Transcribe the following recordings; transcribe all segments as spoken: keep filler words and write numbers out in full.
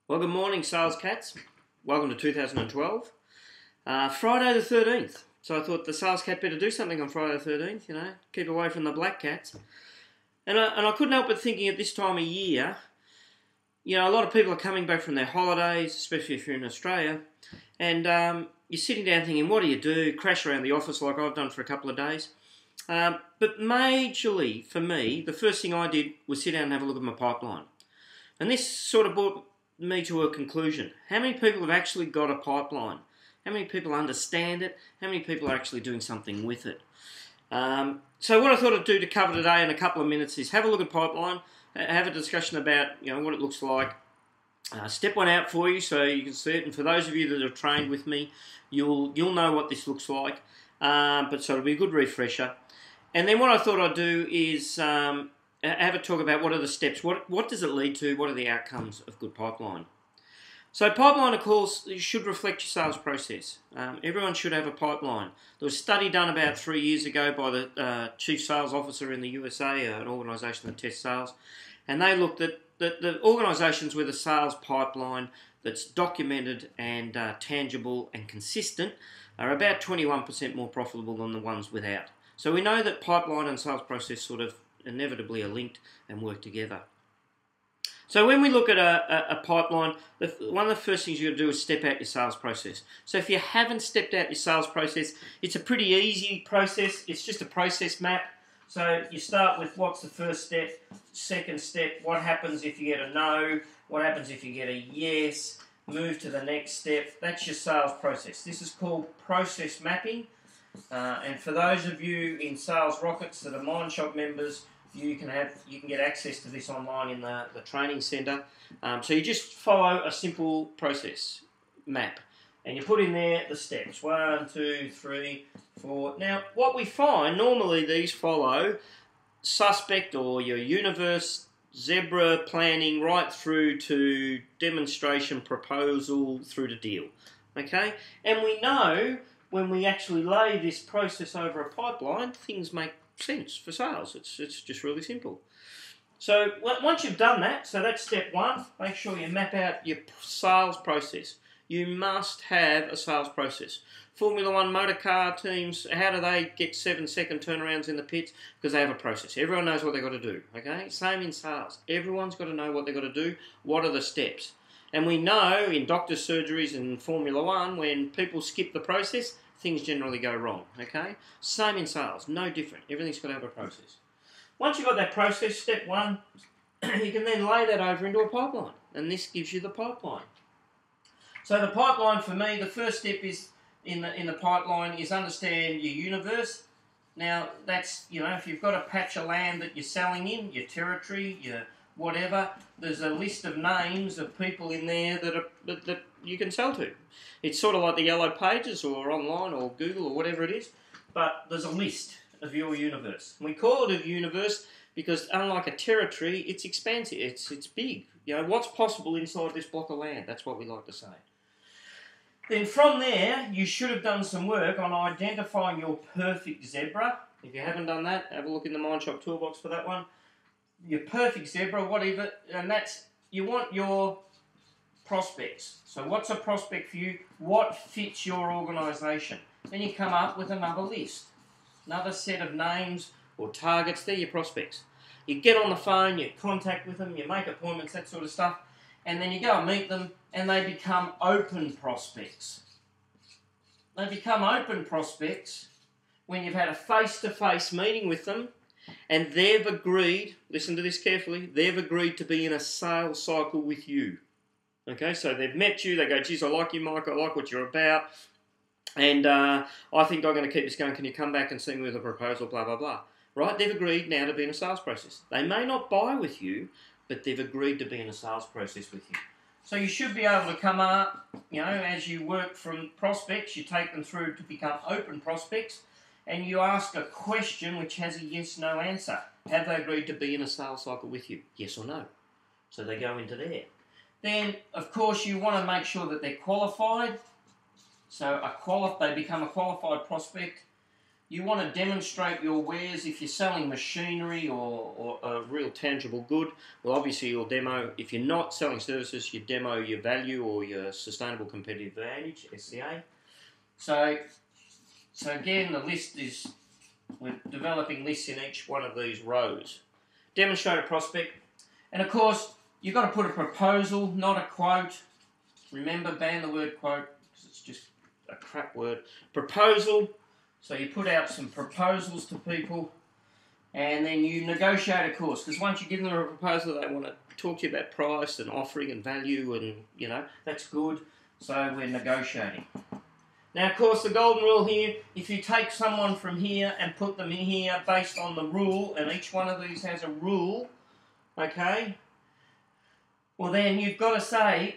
Well, good morning, sales cats. Welcome to two thousand twelve. Uh, Friday the thirteenth. So I thought the sales cat better do something on Friday the thirteenth, you know, keep away from the black cats. And I, and I couldn't help but thinking at this time of year, you know, a lot of people are coming back from their holidays, especially if you're in Australia, and um, you're sitting down thinking, what do you do? Crash around the office like I've done for a couple of days. Um, but majorly, for me, the first thing I did was sit down and have a look at my pipeline. And this sort of brought me to a conclusion. How many people have actually got a pipeline? How many people understand it? How many people are actually doing something with it? Um, so what I thought I'd do to cover today in a couple of minutes is have a look at pipeline, have a discussion about you know what it looks like, uh, step one out for you so you can see it. And for those of you that have trained with me, you'll you'll know what this looks like. Um, but so it'll be a good refresher. And then what I thought I'd do is um, have a talk about what are the steps, what what does it lead to, what are the outcomes of good pipeline. So pipeline, of course, should reflect your sales process. Um, everyone should have a pipeline. There was a study done about three years ago by the uh, Chief Sales Officer in the U S A, uh, an organisation that tests sales, and they looked at the, the organisations with a sales pipeline that's documented and uh, tangible and consistent are about twenty-one percent more profitable than the ones without. So we know that pipeline and sales process sort of inevitably are linked and work together. So when we look at a, a, a pipeline, the, one of the first things you've got to do is step out your sales process. So if you haven't stepped out your sales process, it's a pretty easy process. It's just a process map. So you start with what's the first step, second step, what happens if you get a no, what happens if you get a yes, move to the next step. That's your sales process. This is called process mapping. Uh, and for those of you in Sales Rockets that are Mindshop members, you can have you can get access to this online in the, the training centre. Um, so you just follow a simple process map and you put in there the steps. One, two, three, four. Now what we find, normally these follow suspect or your universe, zebra planning right through to demonstration proposal through to deal. Okay? And we know when we actually lay this process over a pipeline, things make sense for sales. It's it's just really simple. So once you've done that, so that's step one, make sure you map out your sales process. You must have a sales process. Formula One motor car teams, how do they get seven second turnarounds in the pits? Because they have a process. Everyone knows what they've got to do. Okay, same in sales. Everyone's got to know what they've got to do. What are the steps? And we know in doctor's surgeries and Formula One, when people skip the process, things generally go wrong, okay? Same in sales, no different. Everything's got to have a process. Once you've got that process, step one, you can then lay that over into a pipeline, and this gives you the pipeline. So the pipeline for me, the first step is in the in the pipeline is understand your universe. Now that's, you know, if you've got a patch of land that you're selling in, your territory, your whatever, there's a list of names of people in there that are that, that you can sell to. It's sort of like the Yellow Pages or online or Google or whatever it is, but there's a list of your universe. We call it a universe because unlike a territory, it's expansive, it's it's big. You know, what's possible inside this block of land? That's what we like to say. Then from there, you should have done some work on identifying your perfect zebra. If you haven't done that, have a look in the Mindshop toolbox for that one. Your perfect zebra, whatever, and that's, you want your prospects. So what's a prospect for you? What fits your organisation? Then you come up with another list, another set of names or targets. They're your prospects. You get on the phone, you contact with them, you make appointments, that sort of stuff, and then you go and meet them, and they become open prospects. They become open prospects when you've had a face-to-face meeting with them, and they've agreed, listen to this carefully, they've agreed to be in a sales cycle with you. Okay, so they've met you, they go, geez, I like you, Mike, I like what you're about, and uh, I think I'm going to keep this going, can you come back and see me with a proposal, blah, blah, blah. Right, they've agreed now to be in a sales process. They may not buy with you, but they've agreed to be in a sales process with you. So you should be able to come up, you know, as you work from prospects, you take them through to become open prospects, and you ask a question which has a yes-no answer. Have they agreed to be in a sales cycle with you? Yes or no? So they go into there. Then, of course, you want to make sure that they're qualified. So a quali- they become a qualified prospect. you want to demonstrate your wares. If you're selling machinery or, or a real tangible good, well, obviously you'll demo. If you're not selling services, you demo your value or your sustainable competitive advantage, S C A. So, so again, the list is, we're developing lists in each one of these rows. Demonstrate a prospect. And of course, you've got to put a proposal, not a quote. Remember, ban the word quote, because it's just a crap word. Proposal. So you put out some proposals to people, and then you negotiate a course. Because once you give them a proposal, they want to talk to you about price and offering and value, and you know, that's good. So we're negotiating. Now, of course, the golden rule here, if you take someone from here and put them in here based on the rule, and each one of these has a rule, okay, well then you've got to say,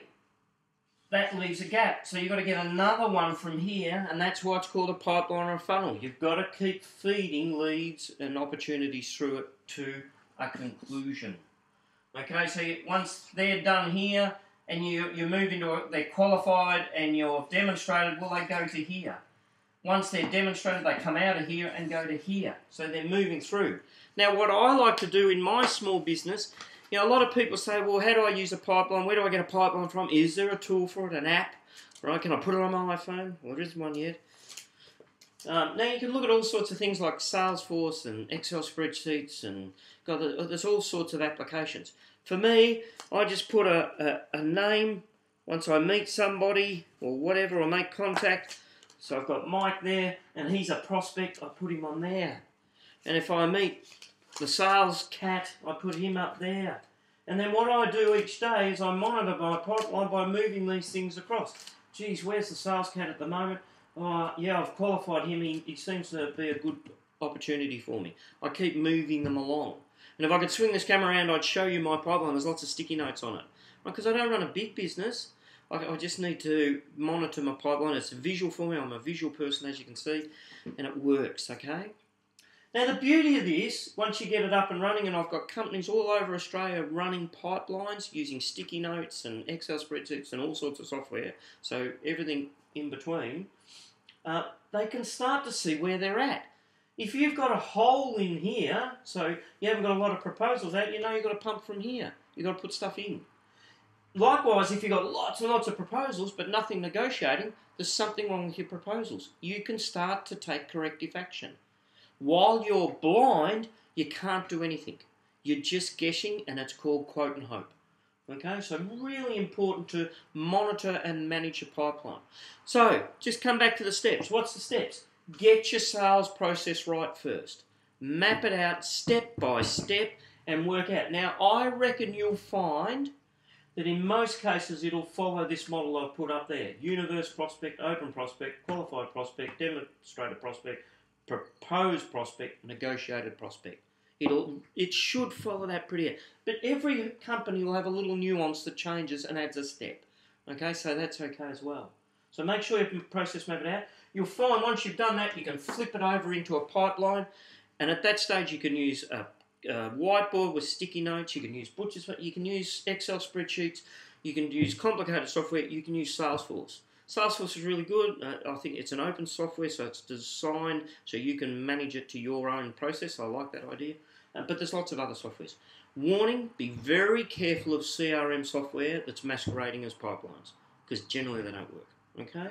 that leaves a gap. So you've got to get another one from here, and that's why it's called a pipeline or a funnel. You've got to keep feeding leads and opportunities through it to a conclusion. Okay, so you, once they're done here, and you, you move into a, they're qualified and you're demonstrated, well, they go to here. Once they're demonstrated, they come out of here and go to here. So they're moving through. Now, what I like to do in my small business, you know, a lot of people say, well, how do I use a pipeline? Where do I get a pipeline from? Is there a tool for it, an app? Right? Can I put it on my iPhone? Well, there isn't one yet. Um, now, you can look at all sorts of things like Salesforce and Excel spreadsheets, and God, there's all sorts of applications. For me, I just put a, a, a name once I meet somebody or whatever, or make contact. So I've got Mike there, and he's a prospect. I put him on there. And if I meet the sales cat, I put him up there. And then what I do each day is I monitor my pipeline by moving these things across. Geez, where's the sales cat at the moment? Oh, yeah, I've qualified him. He, he seems to be a good opportunity for me. I keep moving them along. And if I could swing this camera around, I'd show you my pipeline. There's lots of sticky notes on it. Because I don't run a big business. I, I just need to monitor my pipeline. It's visual for me. I'm a visual person, as you can see. And it works, okay? Now, the beauty of this, once you get it up and running, and I've got companies all over Australia running pipelines using sticky notes and Excel spreadsheets and all sorts of software, so everything in between, uh, they can start to see where they're at. If you've got a hole in here, so you haven't got a lot of proposals out, you know you've got to pump from here. You've got to put stuff in. Likewise, if you've got lots and lots of proposals but nothing negotiating, there's something wrong with your proposals. You can start to take corrective action. While you're blind, you can't do anything. You're just guessing, and it's called quote and hope. Okay, so really important to monitor and manage your pipeline. So, just come back to the steps. What's the steps? Get your sales process right first. Map it out step by step and work out. Now, I reckon you'll find that in most cases it'll follow this model I've put up there. Universe prospect, open prospect, qualified prospect, demonstrated prospect, proposed prospect, negotiated prospect. It'll, it should follow that pretty well. But every company will have a little nuance that changes and adds a step. Okay, so that's okay as well. So make sure you process map it out. You'll find once you've done that, you can flip it over into a pipeline. And at that stage, you can use a, a whiteboard with sticky notes. You can use Butcher's. You can use Excel spreadsheets. You can use complicated software. You can use Salesforce. Salesforce is really good. Uh, I think it's an open software, so it's designed so you can manage it to your own process. I like that idea. Uh, but there's lots of other softwares. Warning, be very careful of C R M software that's masquerading as pipelines, because generally they don't work. Okay?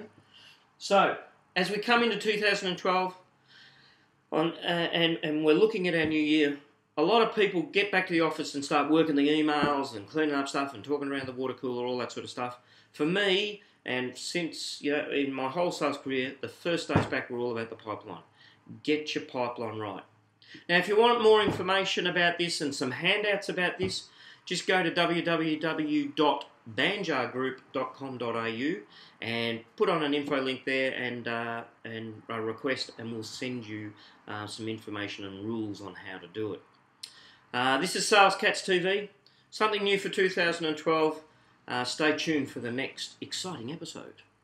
So, as we come into two thousand twelve, on, uh, and, and we're looking at our new year, a lot of people get back to the office and start working the emails and cleaning up stuff and talking around the water cooler, all that sort of stuff. For me, and since, you know, in my whole sales career, the first days back were all about the pipeline. Get your pipeline right. Now, if you want more information about this and some handouts about this, just go to w w w dot banjar group dot com dot a u and put on an info link there and uh, and a request, and we'll send you uh, some information and rules on how to do it. Uh, this is Sales Cats T V. Something new for two thousand twelve. Uh, stay tuned for the next exciting episode.